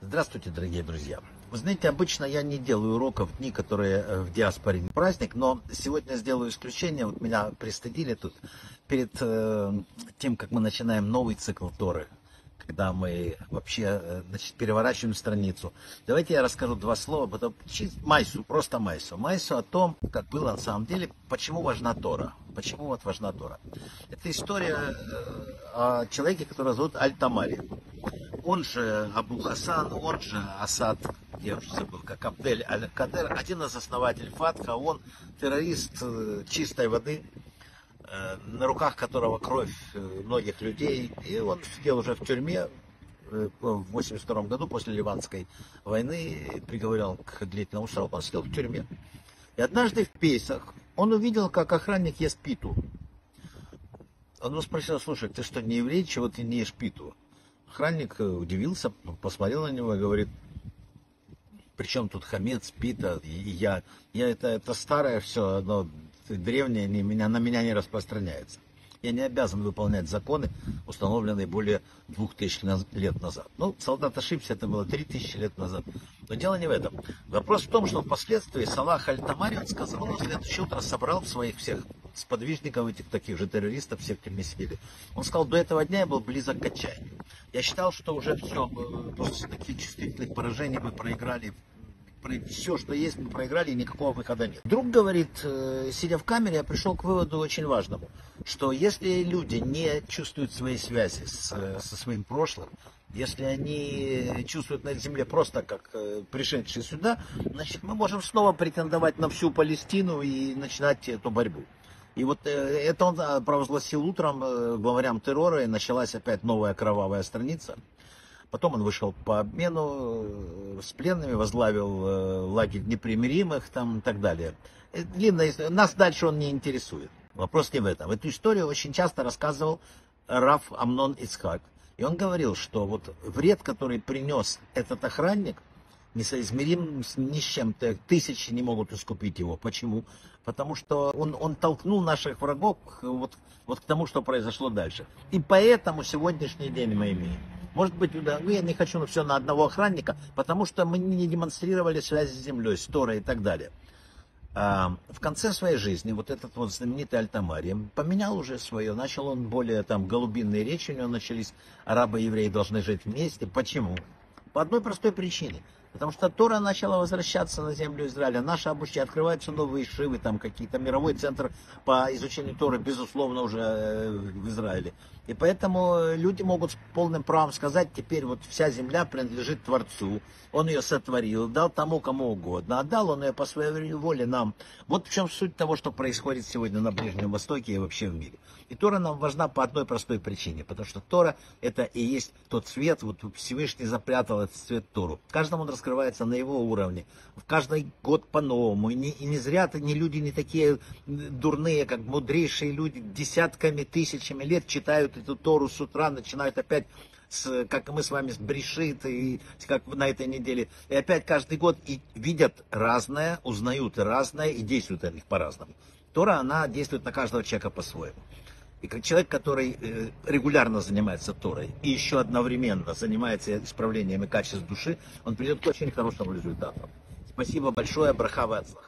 Здравствуйте, дорогие друзья. Вы знаете, обычно я не делаю уроков в дни, которые в диаспоре не праздник, но сегодня сделаю исключение. Вот меня пристыдили тут перед тем, как мы начинаем новый цикл Торы, когда мы вообще переворачиваем страницу. Давайте я расскажу два слова, потом Майсу, просто Майсу. Майсу о том, как было на самом деле, почему важна Тора. Почему вот важна Тора. Это история о человеке, которого зовут Аль-Тамари. Он же Абу Хасан, он же Асад, я уже забыл, как Абдель Аль-Кадер, один из основателей Фатха, он террорист чистой воды, на руках которого кровь многих людей, и он сидел уже в тюрьме в 1982 году после Ливанской войны, приговорен к длительному сроку, он сидел в тюрьме. И однажды в Пейсах он увидел, как охранник ест питу. Он его спросил: слушай, ты что, не еврей, чего ты не ешь питу? Охранник удивился, посмотрел на него и говорит: при чем тут хамец, пита, я это старое все, но древнее на меня не распространяется. Я не обязан выполнять законы, установленные более 2000 лет назад. Ну, солдат ошибся, это было 3000 лет назад. Но дело не в этом. Вопрос в том, что впоследствии Салах Аль-Тамари, он сказал, на следующее утро собрал своих всех сподвижников, этих таких же террористов, всех, кто вместе сидели. Он сказал: до этого дня я был близок к отчаянию. Я считал, что уже все, после таких чувствительных поражений мы проиграли. Все, что есть, мы проиграли, и никакого выхода нет. Друг говорит, сидя в камере, я пришел к выводу очень важному, что если люди не чувствуют своей связи со своим прошлым, если они чувствуют на земле просто как пришедшие сюда, значит, мы можем снова претендовать на всю Палестину и начинать эту борьбу. И вот это он провозгласил утром главарям террора, и началась опять новая кровавая страница. Потом он вышел по обмену с пленными, возглавил лагерь непримиримых там, и так далее. Длинная история. Нас дальше он не интересует. Вопрос не в этом. Эту историю очень часто рассказывал Рав Амнон Ицхак. И он говорил, что вот вред, который принес этот охранник, несоизмерим ни с чем. Тысячи не могут искупить его. Почему? Потому что он толкнул наших врагов вот к тому, что произошло дальше. И поэтому сегодняшний день мы имеем. Может быть, я не хочу все на одного охранника, потому что мы не демонстрировали связь с землей, с Торой и так далее. В конце своей жизни вот этот вот знаменитый Аль-Тамари поменял уже свое. Начал он более там голубинные речи у него начались. Арабы и евреи должны жить вместе. Почему? По одной простой причине. Потому что Тора начала возвращаться на землю Израиля. Наше обучение, открываются новые шивы, там какие-то мировой центр по изучению Торы, безусловно, уже в Израиле. И поэтому люди могут с полным правом сказать: теперь вот вся земля принадлежит Творцу. Он ее сотворил, дал тому, кому угодно. Отдал он ее по своей воле нам. Вот в чем суть того, что происходит сегодня на Ближнем Востоке и вообще в мире. И Тора нам важна по одной простой причине. Потому что Тора — это и есть тот цвет, вот Всевышний запрятал этот цвет Тору. Каждому он раскрывается на его уровне. В каждый год по-новому. И не зря не люди не такие дурные, как мудрейшие люди, десятками, тысячами лет читают эту Тору с утра, начинают опять, как мы с вами, с Брешит, и как на этой неделе. И опять каждый год и видят разное, узнают разное и действуют от них по-разному. Тора, она действует на каждого человека по-своему. И как человек, который регулярно занимается Торой и еще одновременно занимается исправлением и качеством души, он придет к очень хорошему результату. Спасибо большое, браха ва ацлаха.